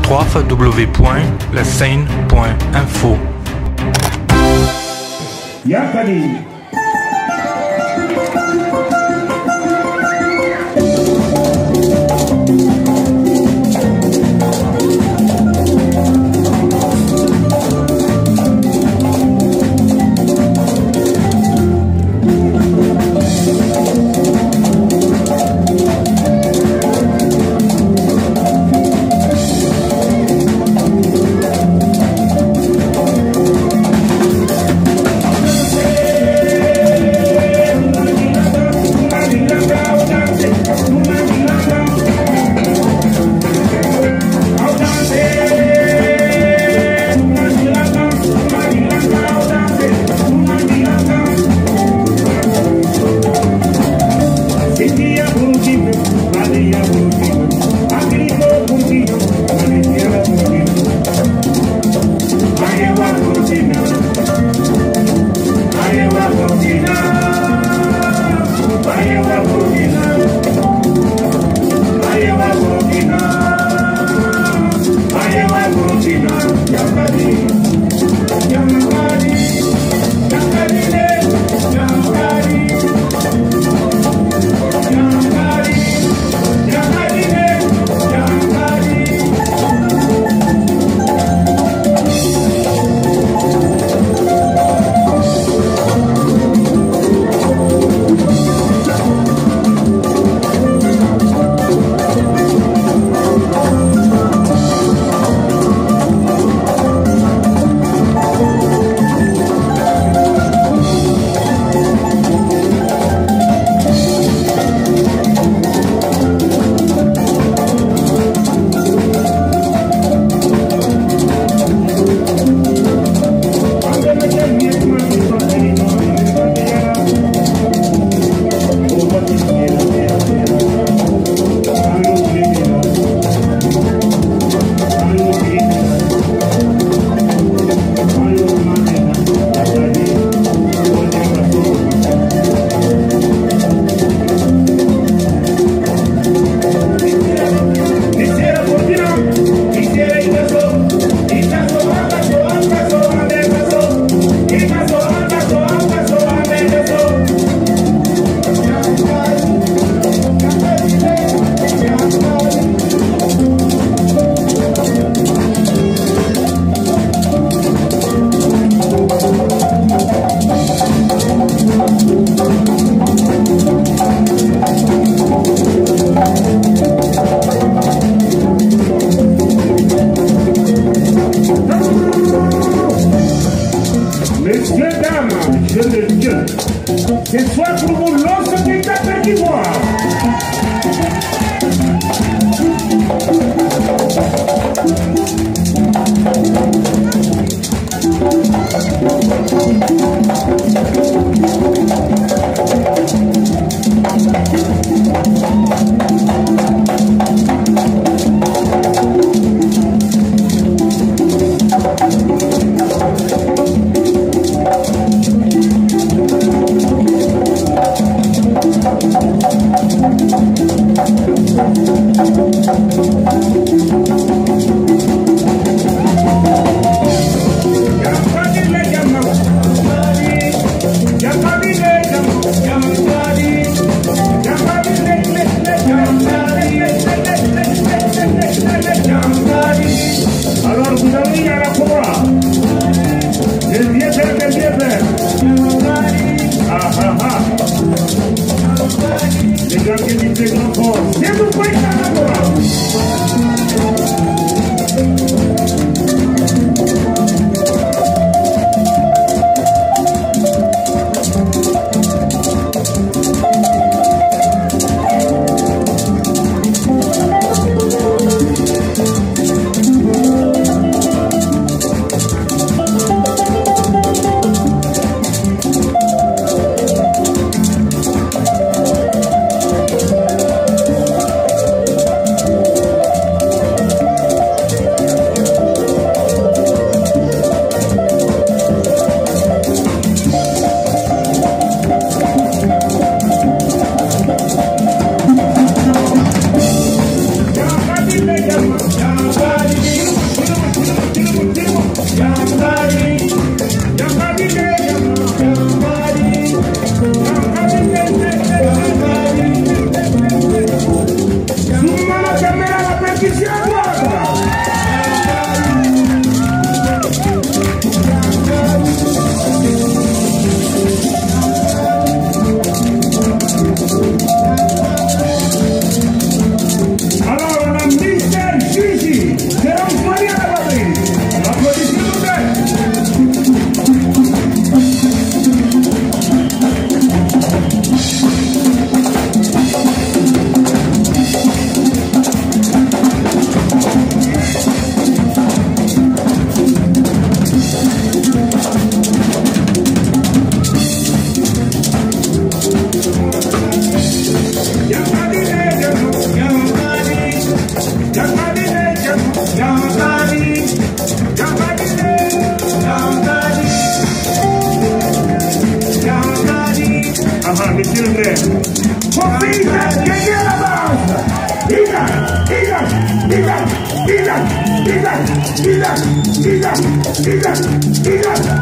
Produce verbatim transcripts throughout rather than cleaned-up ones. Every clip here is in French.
w w w point la seine point info. Yakani. C'est soit pour vous lancer des tapes d'ivoire. Alors vous avez mis à la fois le bien faire le bien faire. Ah ah ah. Les gars qui disent les grands corps, c'est vous quoi ça la fois. Somebody Caméra, la percussion à droite. Alors, on a Mister Gigi. C'est un foyer à la batterie. Applaudissez-vous. Aha, monsieur le maire. Mon fils, gagné la base. Il a, il a, il a, il a, il a, il a, il a, il a, il a.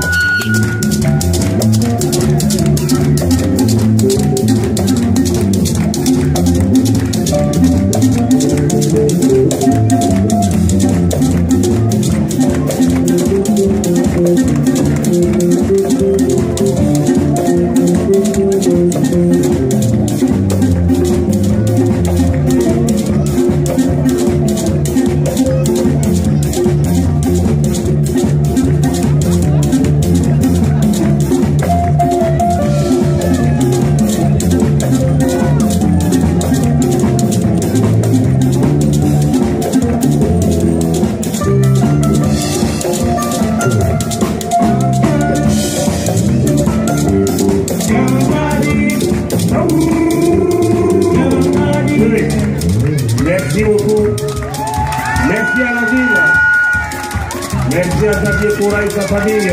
Merci beaucoup. Merci à la ville. Merci à Xavier Cora et sa famille.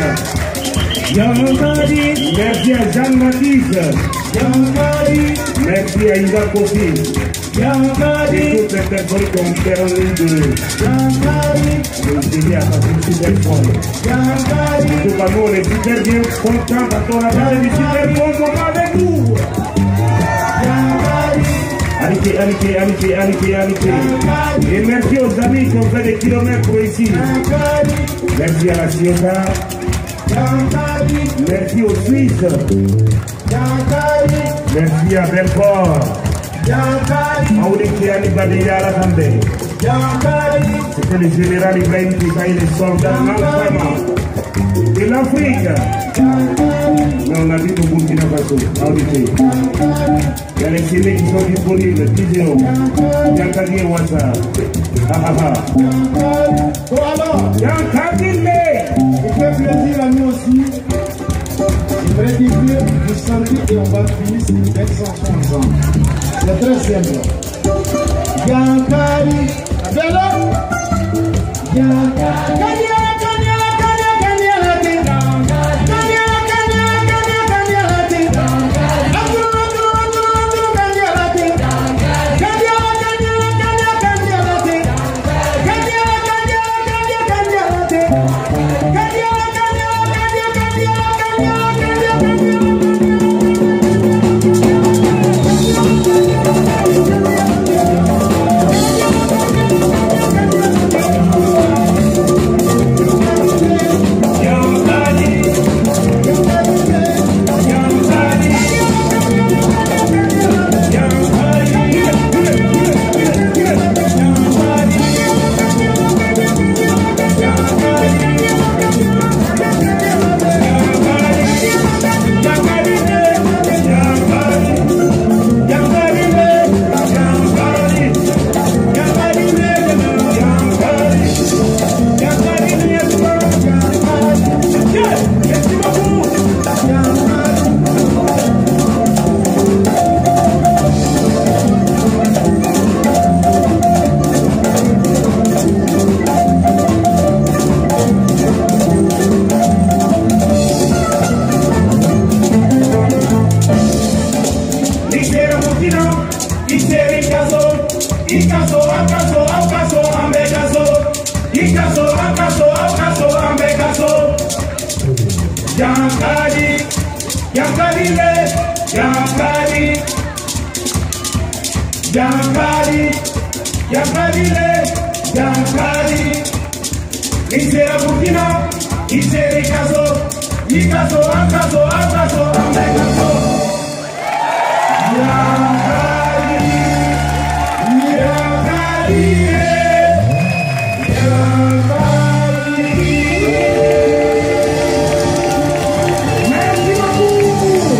Merci à Jean-Baptiste. Merci à Ida Kofi. Et toutes les personnes qui ont permis de nous aider à passer une super soirée. En tout cas, nous, on est super bien contents parce qu'on a passé des super bons moments avec vous. Allez, allez, allez, allez, allez. Et merci aux amis qui ont fait des kilomètres pour ici. Merci à la Ciotat. Merci aux Suisses. Merci à Belfort. C'était le général Ibrahim qui a les soldats de l'Afrique. Mais on a vu au Burkina Faso. Il y a les C D qui sont disponibles. dix zéro. Yankadi et WhatsApp. Ah ah ah. Yankadi. Il fait plaisir à nous aussi. Je voudrais dire vous saluer et on va finir sur une belle chanson ensemble. C'est très simple. Yankari, Abello. Yankari. Thank you. Yankari, Yankari, Isera Burkina, Isera Ikazo, Ikazo, Akazo, Akazo, Akazo. Yankari, Yankari, Yankari. Merci beaucoup.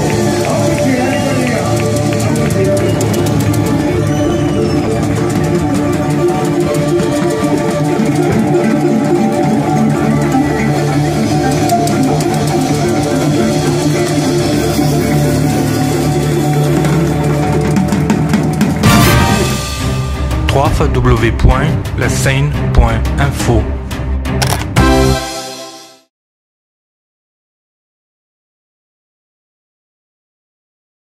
w w w point la seine point info